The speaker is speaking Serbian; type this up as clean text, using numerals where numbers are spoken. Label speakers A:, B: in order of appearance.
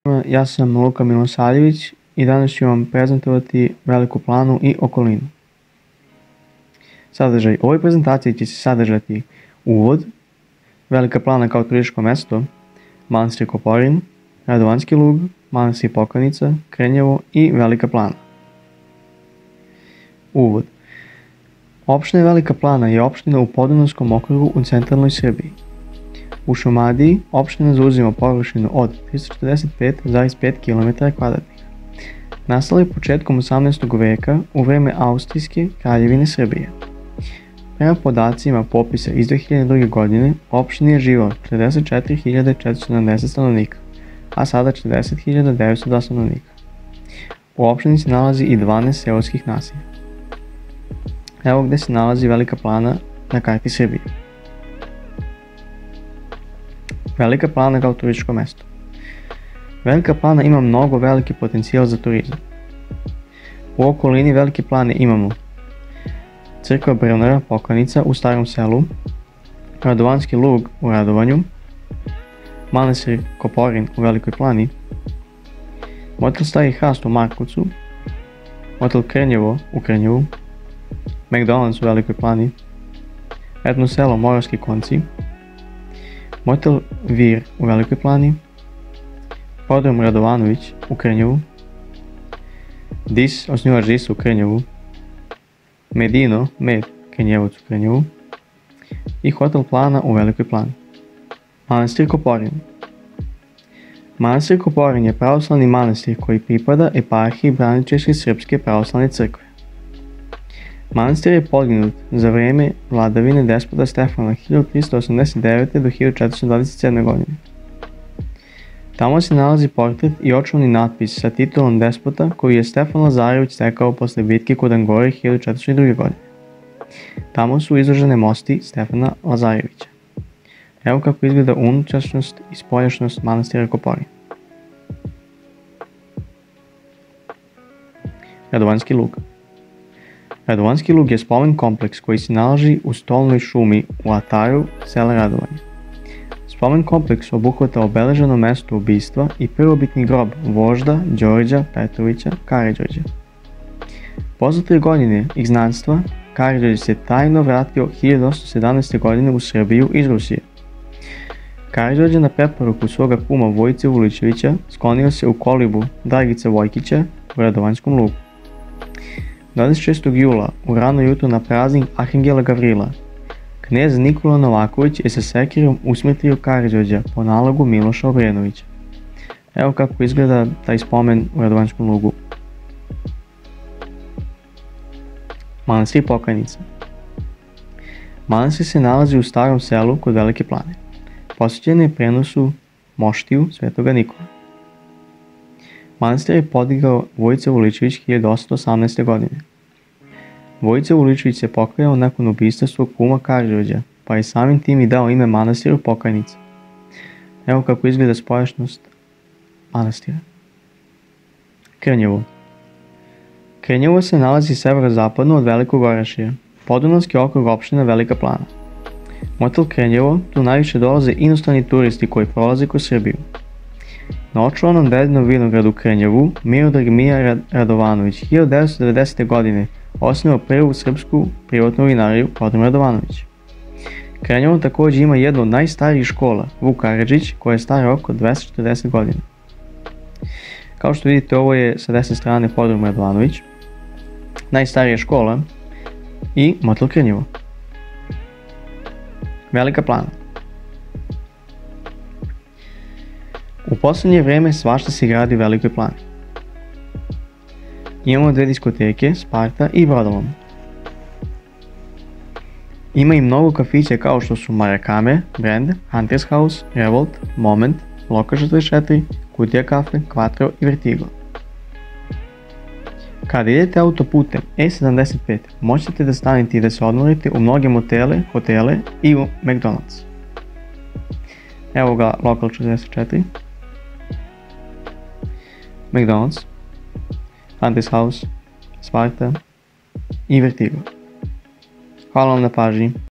A: Ja sam Luka Milosavljević i danas ću vam prezentovati Veliku Planu i okolinu. Sadržaj. U ovoj prezentaciji će se sadržati uvod, Velika Plana kao turističko mesto, manastir Koporin, Radovanski lug, manastir Pokajnica, Krenjevo i Velika Plana. Uvod. Opština Velika Plana je opština u Podunavskom okrugu u centralnoj Srbiji. U Šumadiji opština zauzima površinu od 345,5 km². Nastala je početkom 18. veka u vreme Austrijske kraljevine Srbije. Prema podacima popisa iz 2002. godine u opštini je živelo 44.470 stanovnika, a sada 40.902 stanovnika. U opštini se nalazi i 12 seoskih naselja. Evo gde se nalazi Velika Plana na karti Srbije. Velika Plana kao turističko mesto. Velika Plana ima mnogo veliki potencijal za turizam. U okolini Velike Plane imamo crkva Brunara Pokajnica u Starom Selu, Radovanski lug u Radovanju, manastir Koporin u Velikoj Plani, motel Stari Hrast u Markovcu, motel Krenjevo u Krenjevu, McDonald's u Velikoj Plani, etno selo Moravski Konci, motel Vir u Velikoj Plani, podrum Radovanović u Krenjevu, DIS, osnivač DIS u Krenjevu, Medino, Med, Krenjevac u Krenjevu i hotel Plana u Velikoj Plani. Manastir Koporin. Manastir Koporin je pravoslavni manastir koji pripada eparhiji Braničevske srpske pravoslavne crkve. Manastir je podignut za vreme vladavine despota Stefana 1389. do 1427. godine. Tamo se nalazi portret i očuvani natpis sa titulom despota koju je Stefan Lazarević stekao posle bitke kod Angore 1402. godine. Tamo su izložene mosti Stefana Lazarevića. Evo kako izgleda unutrašnjost i spoljašnjost manastira Koporin. Radovanski lug. Radovanski lug je spomen kompleks koji se nalazi u stolnoj šumi u ataru sela Radovanje. Spomen kompleks obuhvata obeleženo mesto ubistva i prvobitni grob vožda Đorđa Petrovića Karađorđa. Posle 3 godine izgnanstva, Karađorđe se tajno vratio 1817. godine u Srbiju iz Rusije. Karađorđe na preporuku svoga kuma Vojice Vuličevića sklonio se u kolibu Dragice Vojkića u Radovanskom lugu. 26. jula u rano jutro na praznik Arhangela Gavrila, knez Nikola Novaković je sa sekirom usmrtio Karađorđa po nalogu Miloša Obrenovića. Evo kako izgleda taj spomen u Radovanskom lugu. Manastir Pokajnica. Manastir se nalazi u Starom Selu kod Velike Plane. Posvećen je prenosu moštiju Svetoga Nikola. Manastir je podigao Vojica Vuličević 1818. godine. Vojica Vuličević se pokajao nakon ubistva svog kuma Karađorđa, pa je samim tim i dao ime manastiru Pokajnica. Evo kako izgleda spoljašnjost manastira. Krenjevo. Krenjevo se nalazi severozapadno od Velikog Orašja, Podunavski okrug opština Velika Plana. Motel Krenjevo, tu najviše dolaze inostrani turisti koji prolaze kroz Srbiju. Na očuvanom dedinom vinogradu Krenjevu, Miodrag Mija Radovanović 1990. godine osnovao prvu srpsku privatnu vinariju podrum Radovanović. Krenjevo također ima jednu od najstarijih škola, Vuk Karadžić, koja je stara oko 240 godina. Kao što vidite, ovo je sa desne strane podrum Radovanović, najstarija škola i motel Krenjevo. Velika Plana. U poslednje vreme svašta se gradi u Velikoj Plani. Imamo 2 diskoteke, Sparta i Brodolom. Ima i mnogo kafića kao što su Marakame, Brand, Hunters House, Revolt, Moment, Loka 44, Kutija kafe, Quattro i Vertigo. Kada idete autoputem E75, možete da stanete i da se odmorite u mnoge motele, hotele i u McDonald's. Evo ga Lokal 44, McDonald's, Hunters House, Sparta i Vertigo. Hvala vam na pažnji.